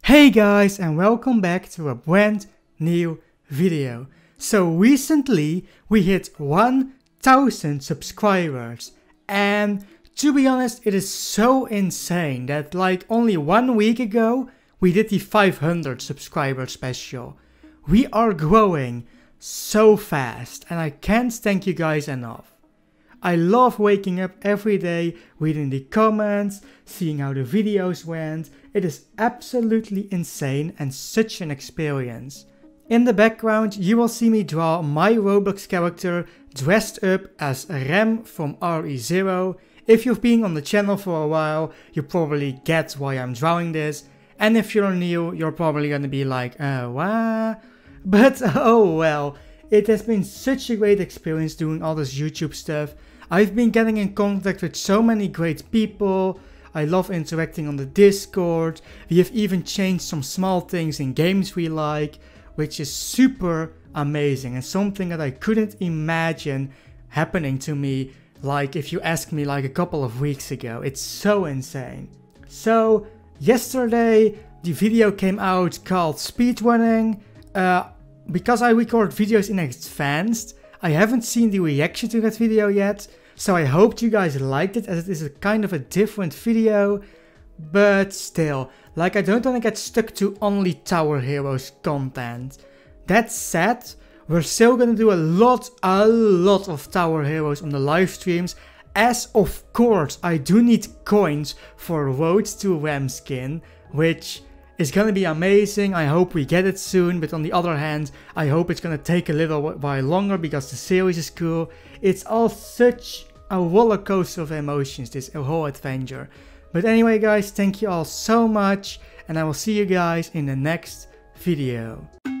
Hey guys, and welcome back to a brand new video. So recently we hit 1000 subscribers, and to be honest, it is so insane that like only 1 week ago we did the 500 subscriber special. We are growing so fast and I can't thank you guys enough. I love waking up every day, reading the comments, seeing how the videos went. It is absolutely insane and such an experience. In the background you will see me draw my Roblox character dressed up as Rem from RE0. If you've been on the channel for a while, you probably get why I'm drawing this. And if you're new, you're probably gonna be like, what? But oh well, it has been such a great experience doing all this YouTube stuff. I've been getting in contact with so many great people. I love interacting on the Discord. We have even changed some small things in games we like, which is super amazing and something that I couldn't imagine happening to me, like if you asked me like a couple of weeks ago. It's so insane. So yesterday the video came out called speedrunning. Because I record videos in advance, I haven't seen the reaction to that video yet, so I hope you guys liked it, as it is a kind of a different video. But still, like, I don't want to get stuck to only Tower Heroes content. That said, we're still gonna do a lot of Tower Heroes on the live streams, as of course I do need coins for Road to Rem skin, which is gonna be amazing. I hope we get it soon, but on the other hand, I hope it's gonna take a little while longer because the series is cool. It's all such a roller coaster of emotions, this whole adventure. But anyway guys, thank you all so much, and I will see you guys in the next video.